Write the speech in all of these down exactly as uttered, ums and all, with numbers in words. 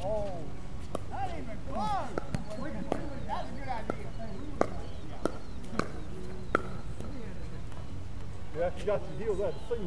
Oh, not even close. That's a good idea. Yeah, if you got your heels out of cement.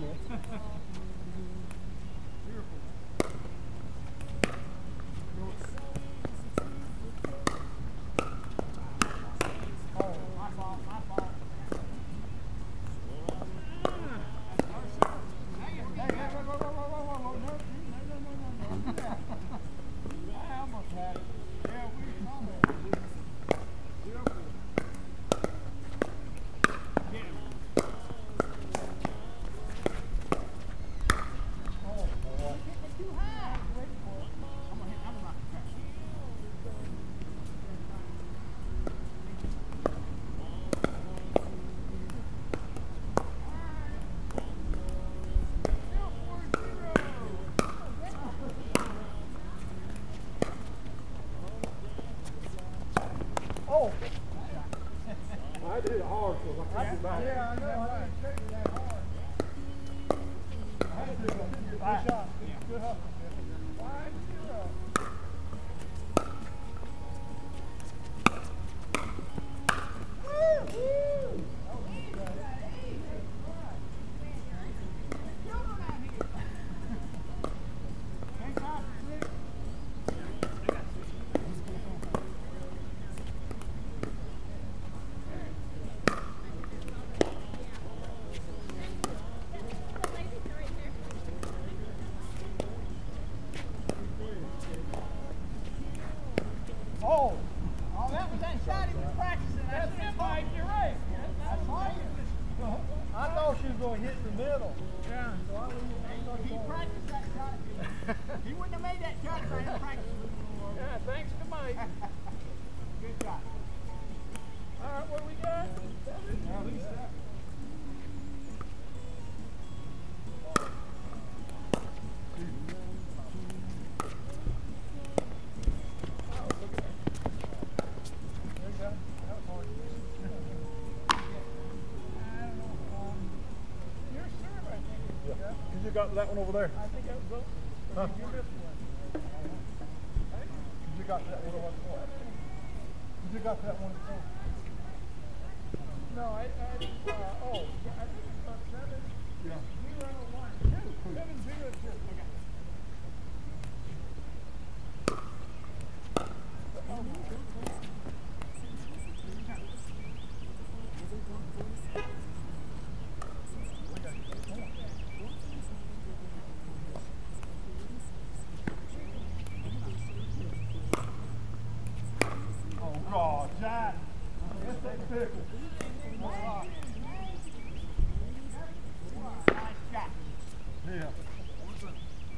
Oh! I did it hard, so I did back. Yeah, I know. I didn't take it that hard. I had to do it. Good shot. Good hustle. Five zero. Woo! Woo! Oh! Oh, that was that shot he was practicing. That's it, Mike. You're right. That's right. I thought she was going to hit the middle. Yeah. So I he practiced that shot. He wouldn't have made that shot if I hadn't practiced it. Yeah, thanks to Mike. Good shot. All right, what do we got? At least that. You got that one over there. I think that was Huh? you missed one. You got that one over there. You got that one. No, I, I uh, oh, yeah, I think it's about seven, Yeah. zero, one, two, seven, zero, two. Okay. Oh, John. That's that pickle. Nice shot. Yeah.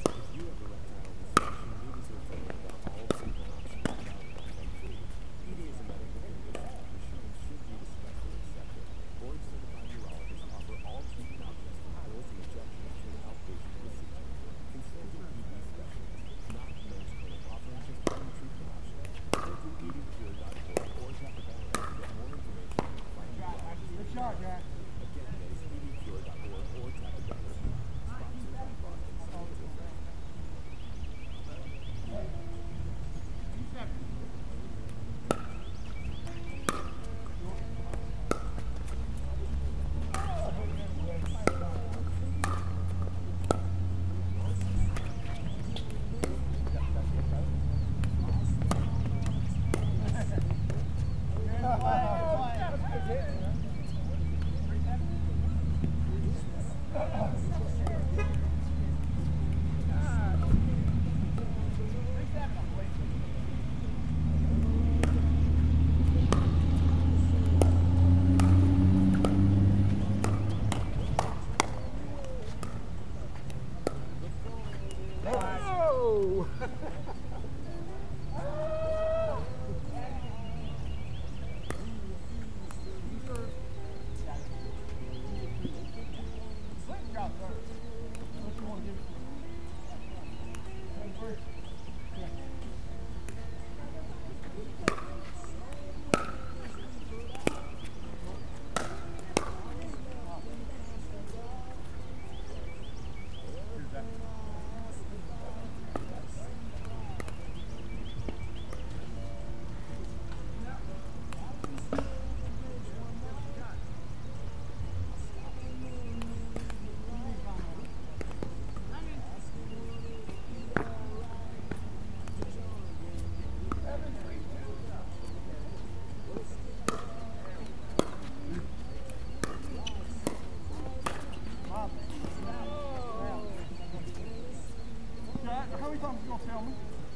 Selma.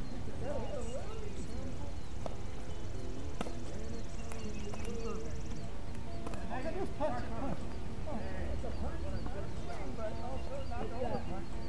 I can just punch it, punch it. It's a punch, but also not over.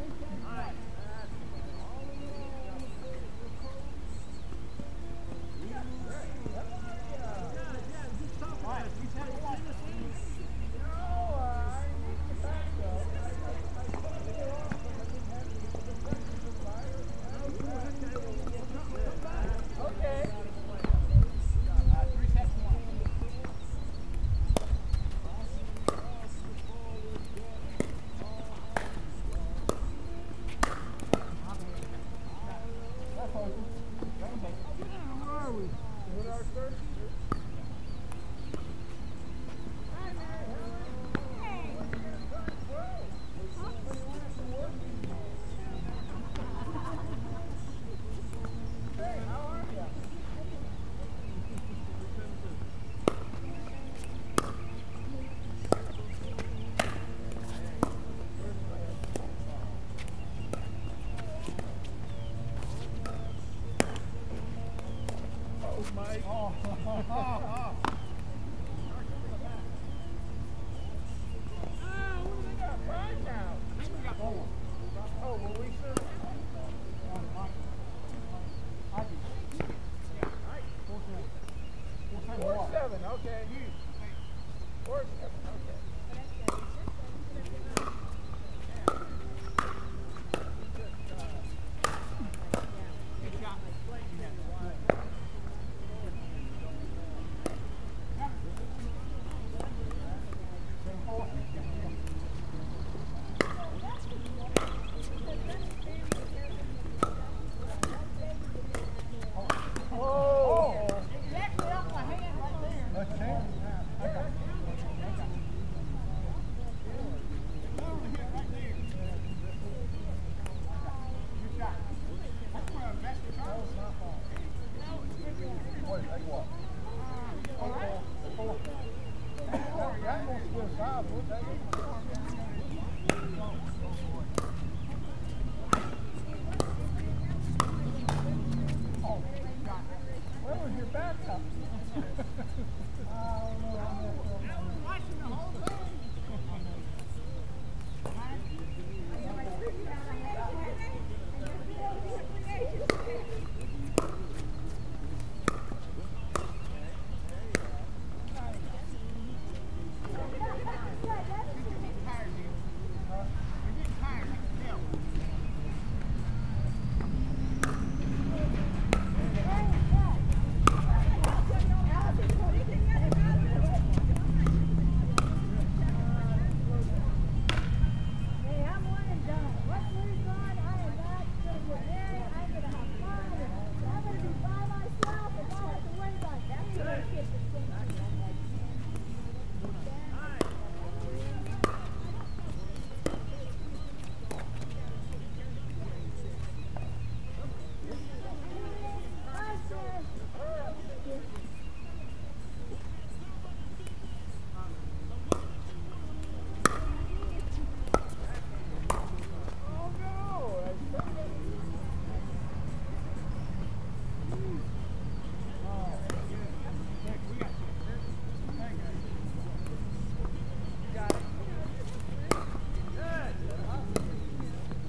Mike. Oh, oh, oh, oh. Oh, what do they got? Five now. I think we got four. Oh, well, we should. I do. Yeah, right. Four, seven. Four, seven. Four, seven. Okay. You. Four, seven. Okay.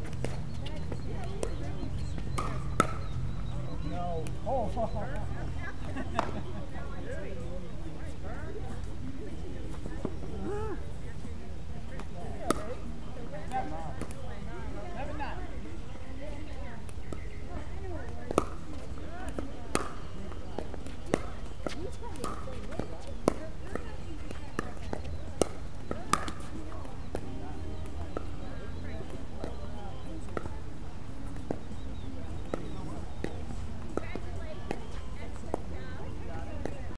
Oh,